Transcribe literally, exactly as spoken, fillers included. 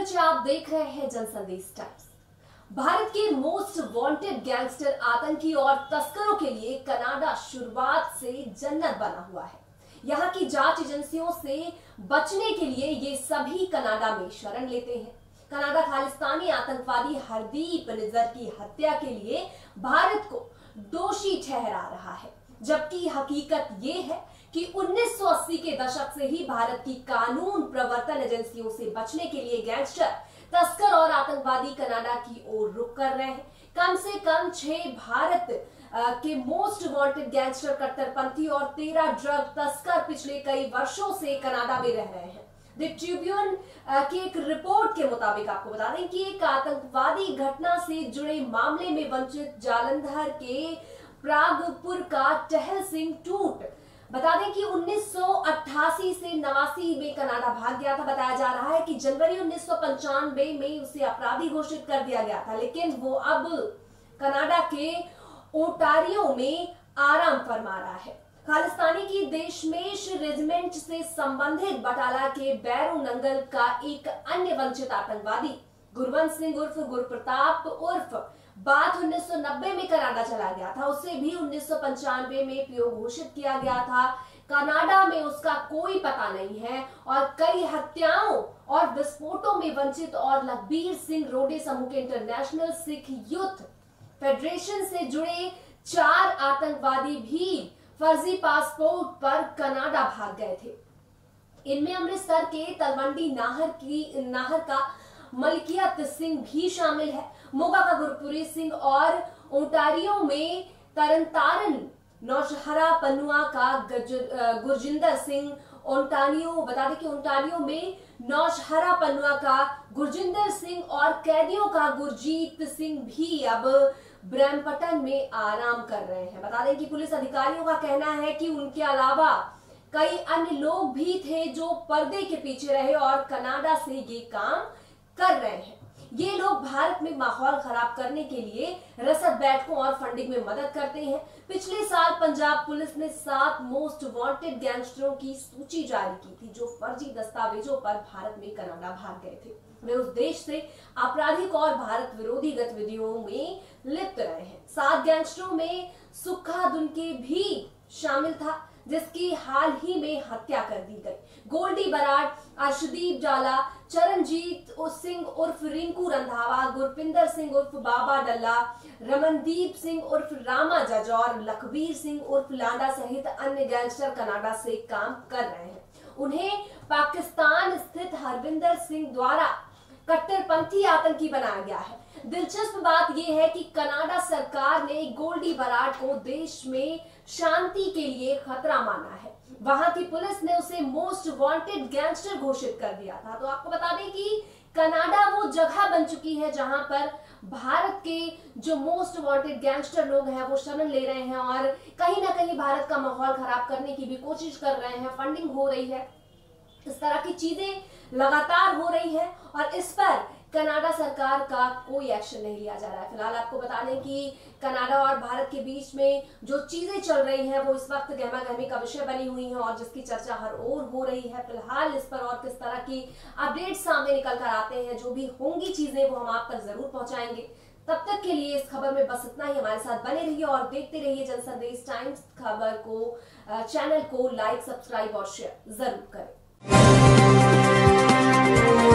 से आप देख रहे हैं जनसंदेश टाइम्स। भारत के मोस्ट वांटेड गैंगस्टर, आतंकी और तस्करों के लिए कनाडा शुरुआत से जन्नत बना हुआ है। यहाँ की जांच एजेंसियों से बचने के लिए ये सभी कनाडा में शरण लेते हैं। कनाडा खालिस्तानी आतंकवादी हरदीप निज्जर की हत्या के लिए भारत को दोषी ठहरा रहा है, जबकि हकीकत ये है कि उन्नीस सौ अस्सी के दशक से ही भारत की कानून प्रवर्तन एजेंसियों से बचने के लिए गैंगस्टर, तस्कर और आतंकवादी कनाडा की ओर रुख कर रहे हैं। कम से कम छह भारत के मोस्ट वांटेड गैंगस्टर, कट्टरपंथी और तेरह ड्रग तस्कर पिछले कई वर्षों से कनाडा में रह रहे हैं। द ट्रिब्यून की एक रिपोर्ट के मुताबिक आपको बता दें कि एक आतंकवादी घटना से जुड़े मामले में वंचित जालंधर के प्रागपुर का टहल सिंह टूट बता दें कि उन्नीस सौ अट्ठासी से नवासी में कनाडा भाग गया था। बताया जा रहा है कि जनवरी उन्नीस सौ पंचानवे में उसे अपराधी घोषित कर दिया गया था, लेकिन वो अब कनाडा के ओटारियो में आराम फरमा रहा है। खालिस्तानी की देशमेश रेजिमेंट से संबंधित बटाला के बैरू नंगल का एक अन्य वंचित आतंकवादी गुरवंत सिंह उर्फ गुरप्रताप उर्फ बात उन्नीस सौ नब्बे में कनाडा चला गया था। उसे भी उन्नीस सौ पंचानवे में पीओ घोषित किया गया था। कनाडा में उसका कोई पता नहीं है और कई हत्याओं और विस्फोटों में वंचित और लखबीर सिंह रोडे समूह के इंटरनेशनल सिख यूथ फेडरेशन से जुड़े चार आतंकवादी भी फर्जी पासपोर्ट पर कनाडा भाग गए थे। इनमें अमृतसर के तलवंडी नाहर की नाहर का मलकियत सिंह भी शामिल है। मोगा का गुरपुरी सिंह और ओटारियो में तरनतारन नौशहरा पनुआ का गुरजिंदर सिंह, ओंटारियो बता दें कि ओंटारियो में नौशहरा पनुआ का गुरजिंदर सिंह और कैदियों का गुरजीत सिंह भी अब ब्रैम्पटन में आराम कर रहे हैं। बता दें कि पुलिस अधिकारियों का कहना है कि उनके अलावा कई अन्य लोग भी थे जो पर्दे के पीछे रहे और कनाडा से ये काम कर रहे हैं। ये लोग भारत में माहौल खराब करने के लिए रसद बैठकों और फंडिंग में मदद करते हैं। पिछले साल पंजाब पुलिस ने सात मोस्ट वांटेड गैंगस्टरों की सूची जारी की थी जो फर्जी दस्तावेजों पर भारत में कनाडा भाग गए थे। वे उस देश से आपराधिक और भारत विरोधी गतिविधियों में लिप्त रहे हैं। सात गैंगस्टरों में सुखा दुनके भी शामिल था, जिसकी हाल ही में हत्या कर दी गई। गोल्डी बराड़, अर्शदीप जाला, चरणजीत सिंह उर्फ रिंकू रंधावा, गुरपिंदर सिंह उर्फ बाबा डल्ला, रमनदीप सिंह उर्फ रामा जज और लखबीर सिंह उर्फ लांडा सहित अन्य गैंगस्टर कनाडा से काम कर रहे हैं। उन्हें पाकिस्तान स्थित हरविंदर सिंह द्वारा कट्टरपंथी आतंकी बनाया गया है। दिलचस्प बात यह है कि कनाडा सरकार ने गोल्डी बराड़ को देश में शांति के लिए खतरा माना है। वहां की पुलिस ने उसे मोस्ट वांटेड गैंगस्टर घोषित कर दिया था। तो आपको बता दें कि कनाडा वो जगह बन चुकी है जहां पर भारत के जो मोस्ट वांटेड गैंगस्टर लोग हैं वो शरण ले रहे हैं और कहीं ना कहीं भारत का माहौल खराब करने की भी कोशिश कर रहे हैं। फंडिंग हो रही है, इस तरह की चीजें लगातार हो रही है और इस पर कनाडा सरकार का कोई एक्शन नहीं लिया जा रहा है। फिलहाल आपको बता दें कि कनाडा और भारत के बीच में जो चीजें चल रही हैं वो इस वक्त गहमा गहमी का विषय बनी हुई हैं और जिसकी चर्चा हर ओर हो रही है। फिलहाल इस पर और किस तरह की अपडेट सामने निकल कर आते हैं, जो भी होंगी चीजें वो हम आप तक जरूर पहुंचाएंगे। तब तक के लिए इस खबर में बस इतना ही। हमारे साथ बने रहिए और देखते रहिए जनसंदेश टाइम्स। खबर को, चैनल को लाइक, सब्सक्राइब और शेयर जरूर करें।